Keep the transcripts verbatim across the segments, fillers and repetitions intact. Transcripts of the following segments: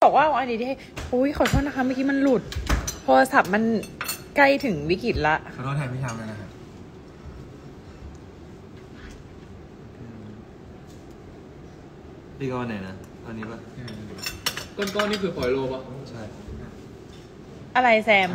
บอกว่าอันนี้ที่อุ้ยขอโทษนะคะเมื่อกี้มันหลุดโทรศัพท์มันใกล้ถึงวิกฤตละขอโทษแทนพี่ชามเลยนะครับพี่ก้อนไหนนะอันนี้ปะก้อนก้อนนี่คือหอยโลปะใช่อะไรแซม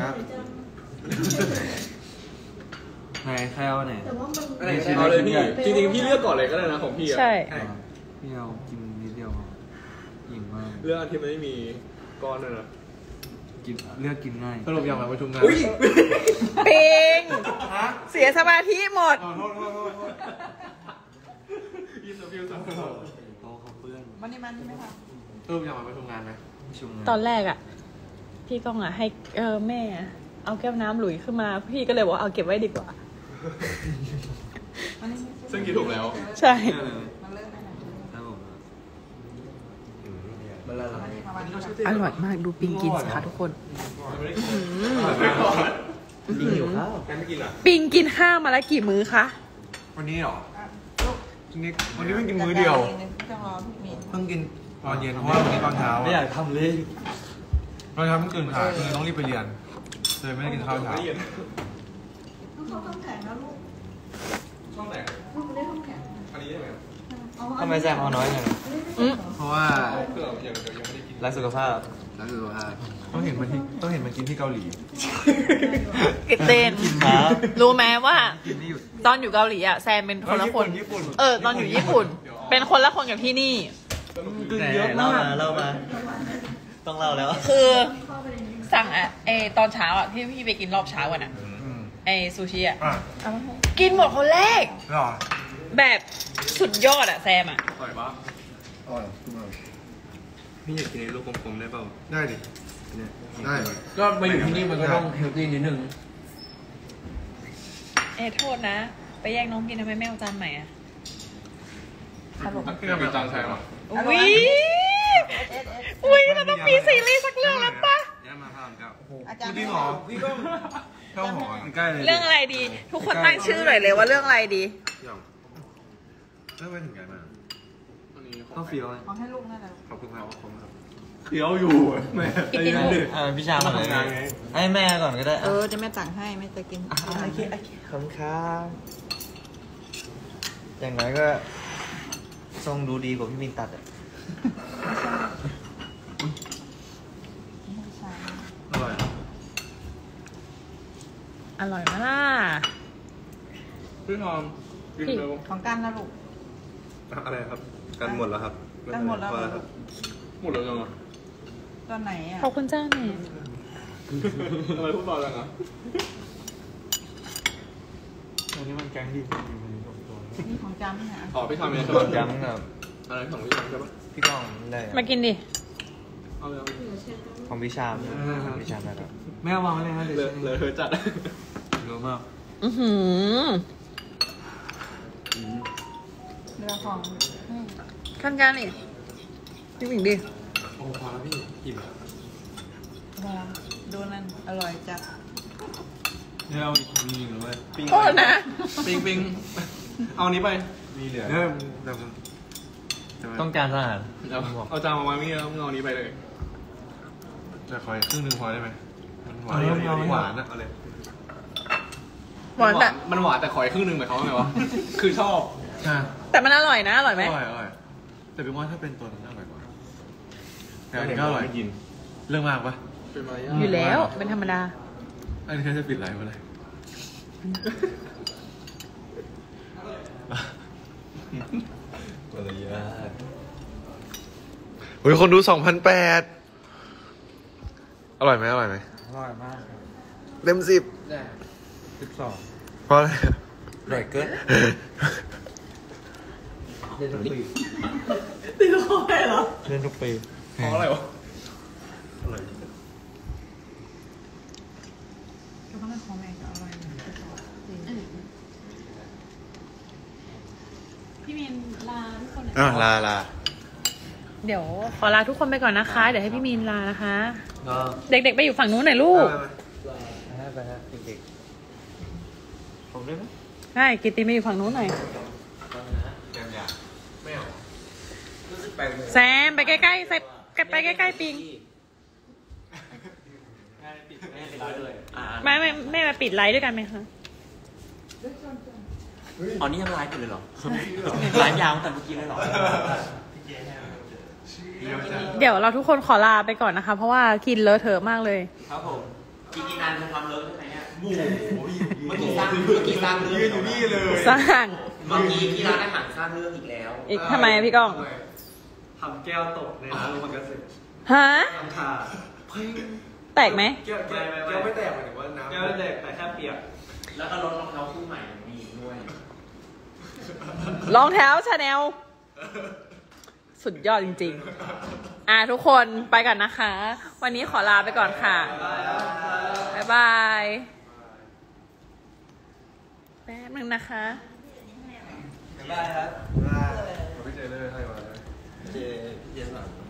ไหนใครเอาไหนอะไรเอาเลยพี่จริงๆพี่เลือกก่อนเลยก็ได้นะของพี่อ่ะใช่พี่เอากินนิดเดียวอิ่มมากเลือกอันที่ไม่มีก้อนเลยนะกินเลือกกินง่ายสรุปอย่างไรประชุมงานปิงเสียสมาธิหมดโทษโทษโทษโทษยี่สิบฟิวสักโโต๊ะเขาเปื้อนมันนี่มันใช่ไหมคะสรุปอย่างไรประชุมงานไหมประชุมงานตอนแรกอ่ะพี่ก้องอ่ะให้เออแม่เอาแก้วน้ำหลุยขึ้นมาพี่ก็เลยบอกเอาเก็บไว้ดีกว่าซึ่งคิดถูกแล้วใช่อร่อยมากดูปิงกินสิคะทุกคนปิงอยู่ข้าวปิงกินข้าวมาแล้วกี่มื้อคะวันนี้หรอวันนี้วันนี้เพิ่งกินมื้อเดียวเพิ่งกินตอนเย็นเพราะว่าวันนี้ตอนเช้าไม่อยากทำเลยตอนเช้าเพิ่งตื่นสายคือต้องรีบไปเรียนเลยไม่ได้กินข้าวเช้าต้องเข้าห้องแข็งแล้วลูกช่องไหนลูกไม่ได้ห้องแข็งอันนี้ใช่ไหมทำไมแซมเอาน้อยจังเพราะว่ารักสุขภาพรักสุขภาพต้องเห็นมันที่ต้องเห็นมันกินที่เกาหลีกิเต้นรู้ไหมว่าตอนอยู่เกาหลีอ่ะแซมเป็นคนละคนเออตอนอยู่ญี่ปุ่นเป็นคนละคนกับที่นี่เยอะมากเล่ามาต้องเล่าแล้วคือสั่งอ่ะไอตอนเช้าอ่ะที่พี่ไปกินรอบเช้าอ่ะนะไอซูชิอ่ะกินหมดคนแรกแบบสุดยอดอ่ะแซมอ่ะอร่อยปะอร่อยพี่อยากกินในลูกกลมๆได้เปล่าได้ดิได้ก็มาอยู่ที่นี่มันก็ต้องเฮลตี้นิดนึงเอ้โทษนะไปแย่งน้องกินทำไมไม่เอาจานใหม่อ่ะตลกก็เป็นจานใช่หรออุ้ยอุ้ยเราต้องมีซีรีส์สักเรื่องแล้วปะเนี่ยมาทำกับอาจารย์พี่หมอพี่ก็เข้าหอใกล้เลยเรื่องอะไรดีทุกคนตั้งชื่อหน่อยเลยว่าเรื่องอะไรดีเรื่องไปถึงกันนะต้องฟีลขอให้ลูกนั่นแหละขอบคุณครับขอบคุณครับเคี้ยวอยู่แม่กินกินลูกพี่ชามาทำงานไงให้แม่ก่อนก็ได้เออจะแม่สั่งให้แม่จะกินโอเคโอเคขอบคุณครับอย่างน้อยก็ทรงดูดีกว่าพี่มินตัดอ่ะอร่อยอร่อยมากพี่ทอมกินเร็วของกันนะลูกอะไรครับกันหมดแล้วครับกันหมดแล้วครับหมดแล้วจังอ่ะตอนไหนอ่ะขอบคุณเจ้าแม่ทำไมพูดเบาจังอ่ะวันนี้มันแกงดีนี่ของจำนะอ๋อพี่ทอมเนี่ยใช่ป่ะจำครับอะไรของพี่ทอมใช่ป่ะพี่ก้องได้มากินดิเอาเลยของพี่ชามพี่ชามนะครับแม่วางไว้เลยฮะเลยเลยเธอจัดเยอะมากอือหือเรือของขั้นการนี่พี่หมิงดิโอ้พอแล้วพี่อิ่มแล้วดูนั่นอร่อยจัดเนี่ยเอาอีกมีอีกเลยโทษนะปิงปิงเอานี้ไปมีเหลือเนี่ยต้องการอาหารเอาจานมาไว้นี่แล้วเอานี้ไปเลยจะคอยครึ่งหนึ่งพอได้ไหมมันหวานหวานนะเอาเลยหวานแต่มันหวานแต่ขอยครึ่งหนึ่งหมายความว่าไงวะคือชอบแต่มันอร่อยนะอร่อยไหมอร่อยอร่อยแต่พี่ว่าถ้าเป็นตัวนั้นอร่อยกว่าแต่อันนี้ก็อร่อยกินเรื่องมากปะอยู่แล้วเป็นธรรมดาอันนี้แค่จะปิดไลฟ์มาเลยอะไรเยอะโอ้ยคนดูสองพันแปดอร่อยไหมอร่อยไหมอร่อยมากเต็มสิบสิบสองเพราะอะไรอร่อยเกินเล่นทุกปีตีลูกคอยเหรอเล่นทุกปีเพราะอะไรวะอร่อยก็ต้องเป็นของแม่ก็อร่อยพี่มินลาทุกคนเลยอ่ะลาลาเดี๋ยวขอลาทุกคนไปก่อนนะคะเดี๋ยวให้พี่มินลานะคะเด็กๆไปอยู่ฝั่งนู้นหน่อยลูกไปฮะเด็กๆผมได้ไหมใช่กิตติไปอยู่ฝั่งนู้นหน่อยแซมไปใกล้ๆไปใกล้ๆปิงแม่ปิดแม่ปิดร้านเลยอ่าไม่ไม่ไม่มาปิดไลฟ์ด้วยกันไหมคะอ๋อนี่ยังไลฟ์อยู่เลยเหรอไลฟ์ยาวตั้งแต่เมื่อกี้เลยเหรอเดี๋ยวเราทุกคนขอลาไปก่อนนะคะ เพราะว่ากินเลอะเทอะมากเลยครับผมกินกี่นานจะทำเลิกใช่ไหมเนี่ยหมูเมื่อกี้สร้างเมื่อกี้สร้างเรื่องอยู่นี่เลยสร้างเมื่อกี้ที่ร้านอาหารสร้างเรื่องอีกแล้วอีกทำไมอะพี่ก้องทำแก้วตกในร้านโรมันกัสเซ็ตฮะทำขาเพ่งแตกไหมแก้วแก้วแก้วไม่แตกหมายถึงว่าน้ำแก้วไม่แตกแต่แค่เปียกแล้วก็รถรองเท้าคู่ใหม่มีด้วยรองเท้าชาแนลสุดยอดจริงๆ อ่ะทุกคนไปกันนะคะ วันนี้ขอลาไปก่อนค่ะ บ๊ายบายแป๊บนึงนะคะบ๊ายบายครับไม่เจอเลยให้มาเจเจสัน